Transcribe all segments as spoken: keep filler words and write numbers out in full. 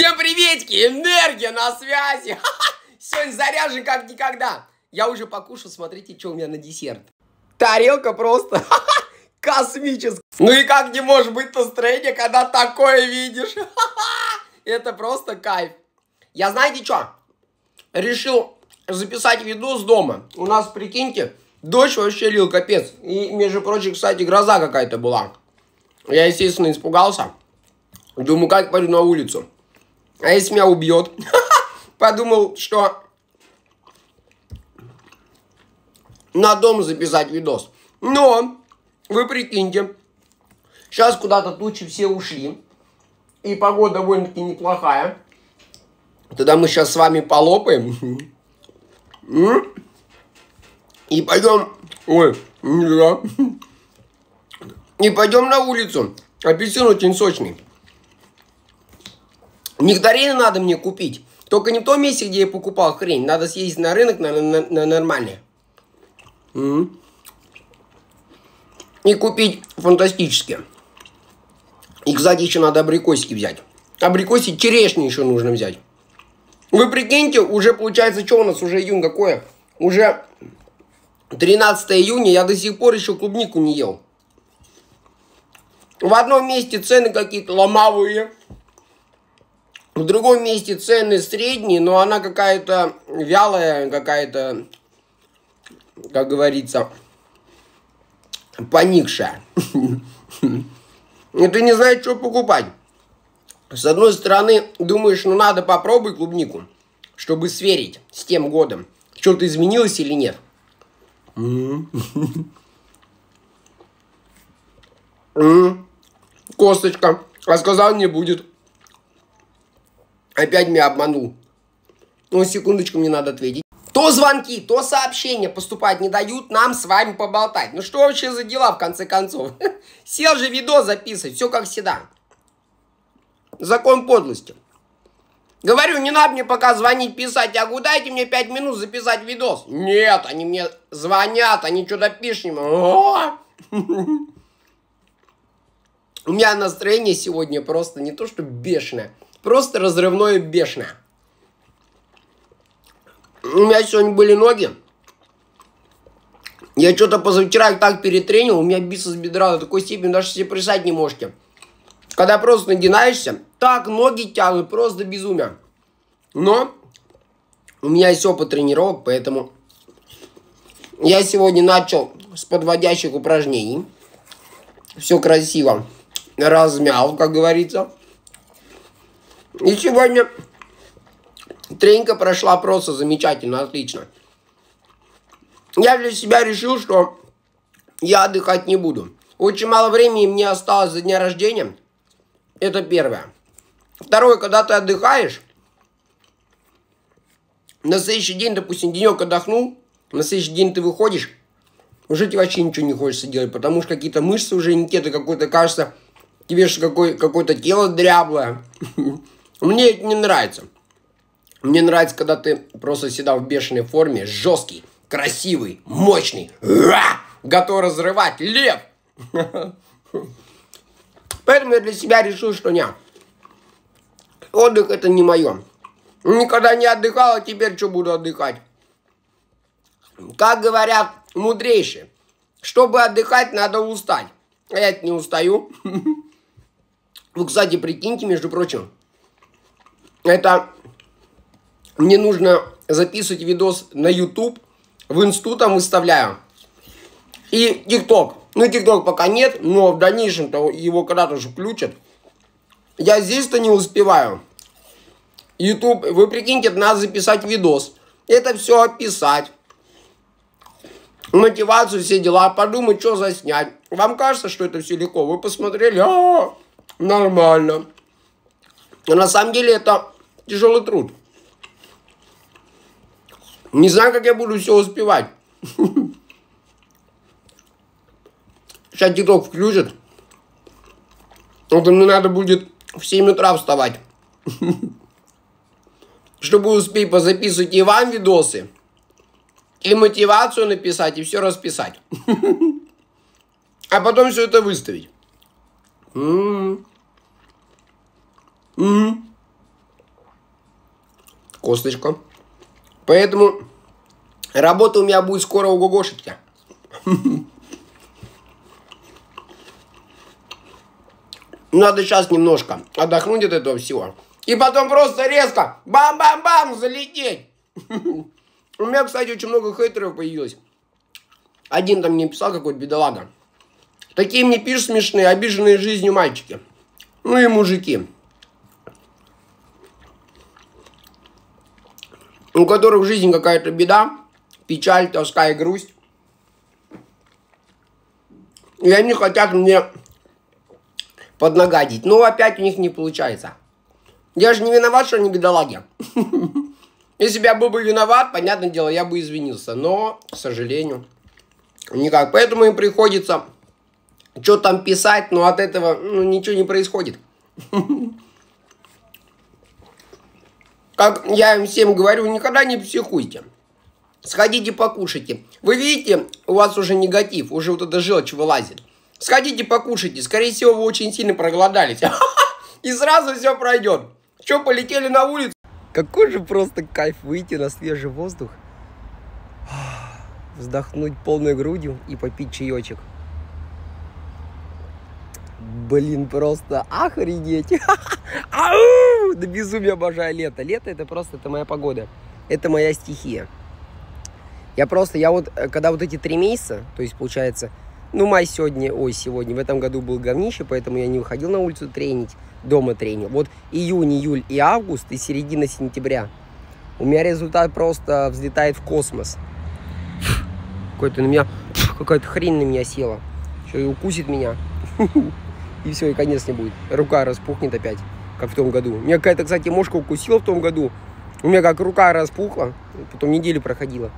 Всем приветики, энергия на связи. Сегодня заряжен как никогда. Я уже покушал, смотрите, что у меня на десерт. Тарелка просто космическая. Ну и как не может быть настроение, когда такое видишь? Это просто кайф. Я знаете что? Решил записать видос дома. У нас, прикиньте, дождь вообще лил капец. И, между прочим, кстати, гроза какая-то была. Я, естественно, испугался. Думаю, как пойду на улицу. А если меня убьет? Подумал, что на дом записать видос. Но, вы прикиньте, сейчас куда-то тучи все ушли. И погода довольно-таки неплохая. Тогда мы сейчас с вами полопаем. И пойдем... Ой, нифига. И пойдем на улицу. Апельсин очень сочный. Нектарины надо мне купить. Только не в том месте, где я покупал хрень. Надо съездить на рынок, на, на, на нормальный. М-м. И купить фантастические. И, кстати, еще надо абрикосики взять. Абрикосики, черешни еще нужно взять. Вы прикиньте, уже получается, что у нас уже июнь какое? Уже тринадцатое июня, я до сих пор еще клубнику не ел. В одном месте цены какие-то ломовые. В другом месте цены средние, но она какая-то вялая, какая-то, как говорится, поникшая. И ты не знаешь, что покупать. С одной стороны, думаешь, ну надо попробовать клубнику, чтобы сверить с тем годом, что-то изменилось или нет. Косточка, а сказал, не будет. Опять меня обманул. Ну, секундочку, мне надо ответить. То звонки, то сообщения поступать не дают нам с вами поболтать. Ну что вообще за дела, в конце концов? Сел же видос записывать, все как всегда. Закон подлости. Говорю, не надо мне пока звонить, писать. Я говорю, дайте мне пять минут записать видос. Нет, они мне звонят, они что-то пишут. У меня настроение сегодня просто не то, что бешеное. Просто разрывное бешеное. У меня сегодня были ноги. Я что-то позавчера так перетренил. У меня бицепс бедра до такой степени, даже себе представить не можете. Когда просто нагинаешься, так ноги тянут, просто безумие. Но у меня есть опыт тренировок, поэтому я сегодня начал с подводящих упражнений. Все красиво размял, как говорится. И сегодня тренька прошла просто замечательно, отлично. Я для себя решил, что я отдыхать не буду. Очень мало времени мне осталось до дня рождения. Это первое. Второе, когда ты отдыхаешь, на следующий день, допустим, денек отдохнул, на следующий день ты выходишь, уже тебе вообще ничего не хочется делать, потому что какие-то мышцы уже не те, ты какой-то, кажется, тебе же какой, какое-то тело дряблое. Мне это не нравится. Мне нравится, когда ты просто всегда в бешеной форме, жесткий, красивый, мощный, готов разрывать, лев. Поэтому я для себя решил, что нет. Отдых это не мое. Никогда не отдыхал, а теперь что буду отдыхать? Как говорят мудрейшие, чтобы отдыхать, надо устать. А я не устаю. Вы, кстати, прикиньте, между прочим, это мне нужно записывать видос на YouTube, в инсту там выставляю. И ТикТок. Ну, ТикТок пока нет, но в дальнейшем-то его когда-то же включат. Я здесь-то не успеваю. YouTube, вы прикиньте, надо записать видос. Это все описать. Мотивацию, все дела, подумать, что заснять. Вам кажется, что это все легко? Вы посмотрели, а, нормально. А на самом деле это тяжелый труд. Не знаю, как я буду все успевать. Сейчас ТикТок включит. Это мне надо будет в семь утра вставать. Чтобы успеть позаписывать и вам видосы, и мотивацию написать, и все расписать. А потом все это выставить. М-м-м. М-м. Косточка. Поэтому работа у меня будет скоро у Гогошечки. Надо сейчас немножко отдохнуть от этого всего. И потом просто резко бам-бам-бам залететь. У меня, кстати, очень много хейтеров появилось. Один там мне писал, какой-то бедолага. Такие мне пишут смешные, обиженные жизнью мальчики. Ну и мужики. У которых в жизни какая-то беда, печаль, тоска и грусть. И они хотят мне поднагадить. Но опять у них не получается. Я же не виноват, что они бедолаги. Если бы я был бы виноват, понятное дело, я бы извинился. Но, к сожалению, никак. Поэтому им приходится что там писать, но от этого ну, ничего не происходит. Как я им всем говорю, никогда не психуйте. Сходите покушайте. Вы видите, у вас уже негатив, уже вот эта желчь вылазит. Сходите покушайте. Скорее всего, вы очень сильно проголодались. И сразу все пройдет. Че, полетели на улицу? Какой же просто кайф выйти на свежий воздух, вздохнуть полной грудью и попить чаечек. Блин, просто охренеть. Да безумие обожаю лето. Лето это просто, это моя погода. Это моя стихия. Я просто, я вот, когда вот эти три месяца, то есть получается, ну май сегодня, ой, сегодня, в этом году был говнище, поэтому я не выходил на улицу тренить, дома тренил. Вот июнь, июль и август, и середина сентября. У меня результат просто взлетает в космос. Какой-то на меня, какая-то хрень на меня села. Что, укусит меня. И все, и конец не будет. Рука распухнет опять, как в том году. Меня какая-то, кстати, мошка укусила в том году. У меня как рука распухла, потом неделю проходила.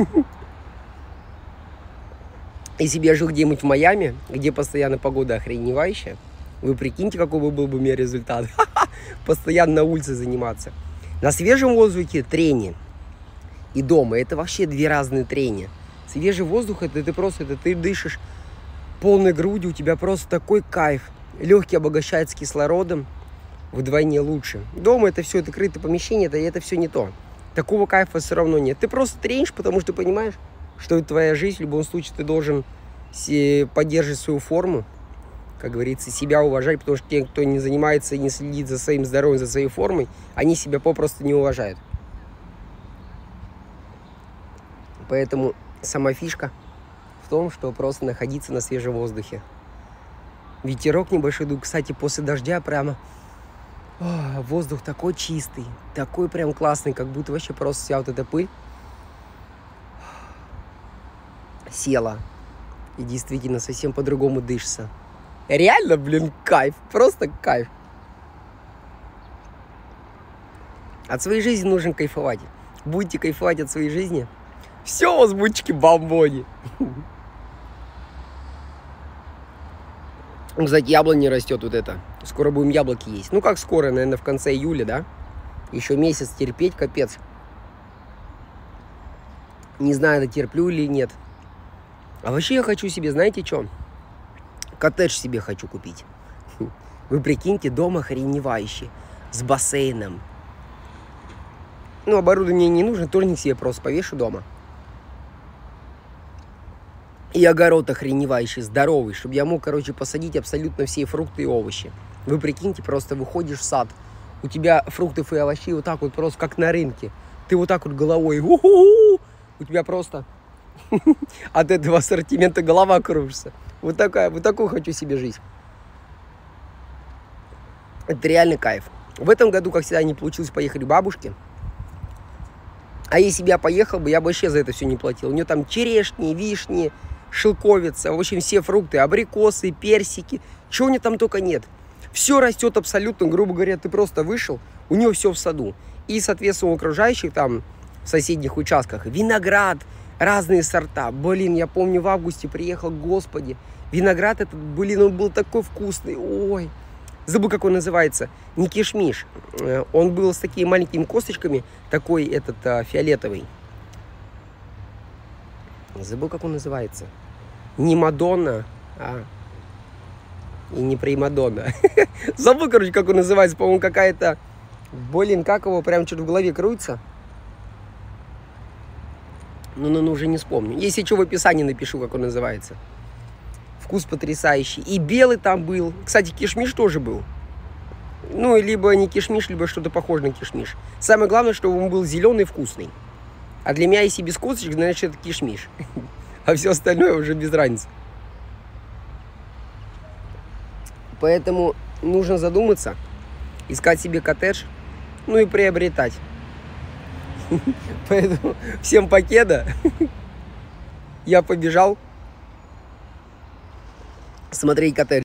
Если бы я жил где-нибудь в Майами, где постоянно погода охреневающая, вы прикиньте, какой бы был бы у меня результат. Постоянно на улице заниматься. На свежем воздухе трение и дома это вообще две разные трения. Свежий воздух это ты просто, это ты дышишь полной грудью, у тебя просто такой кайф. Легкий обогащается кислородом вдвойне лучше. Дома это все, это крытое помещение, это, это все не то. Такого кайфа все равно нет. Ты просто тренишь, потому что ты понимаешь, что это твоя жизнь. В любом случае ты должен поддерживать свою форму, как говорится, себя уважать, потому что те, кто не занимается и не следит за своим здоровьем, за своей формой, они себя попросту не уважают. Поэтому сама фишка в том, что просто находиться на свежем воздухе. Ветерок небольшой дует. Кстати, после дождя прямо о, воздух такой чистый, такой прям классный, как будто вообще просто вся вот эта пыль села. И действительно совсем по-другому дышится. Реально, блин, кайф. Просто кайф. От своей жизни нужно кайфовать. Будете кайфовать от своей жизни, все у вас будет бомбони. Кстати, яблони растет вот это. Скоро будем яблоки есть. Ну как скоро, наверное, в конце июля, да? Еще месяц терпеть, капец. Не знаю, дотерплю или нет. А вообще я хочу себе, знаете что? Коттедж себе хочу купить. Вы прикиньте, дом охреневающий. С бассейном. Ну, оборудование не нужно, турник себе просто повешу дома. И огород охреневающий, здоровый, чтобы я мог, короче, посадить абсолютно все фрукты и овощи. Вы прикиньте, просто выходишь в сад, у тебя фруктов и овощей вот так вот просто, как на рынке. Ты вот так вот головой, у-ху-ху, у тебя просто от этого ассортимента голова кружится. Вот такая, вот такую хочу себе жизнь. Это реально кайф. В этом году, как всегда, не получилось поехать к бабушке. А если бы я поехал бы, я бы вообще за это все не платил. У нее там черешни, вишни, шелковица, в общем, все фрукты, абрикосы, персики. Чего у нее там только нет. Все растет абсолютно, грубо говоря, ты просто вышел, у нее все в саду. И, соответственно, у окружающих там, в соседних участках, виноград, разные сорта. Блин, я помню, в августе приехал, господи, виноград этот, блин, он был такой вкусный, ой. Забыл, как он называется, не кишмиш. Он был с такими маленькими косточками, такой этот а, фиолетовый. Забыл, как он называется. Не Мадонна, а и не Примадонна. Забыл, короче, как он называется. По-моему, какая-то Блин, как его прям что-то в голове крутится. Ну, ну, ну, уже не вспомню. Если что, в описании напишу, как он называется. Вкус потрясающий. И белый там был. Кстати, кишмиш тоже был. Ну, либо не кишмиш, либо что-то похоже на кишмиш. Самое главное, чтобы он был зеленый и вкусный. А для меня, если без косточек, значит, это кишмиш. А все остальное уже без разницы. Поэтому нужно задуматься, искать себе коттедж, ну и приобретать. Поэтому всем покеда. Я побежал смотреть коттедж.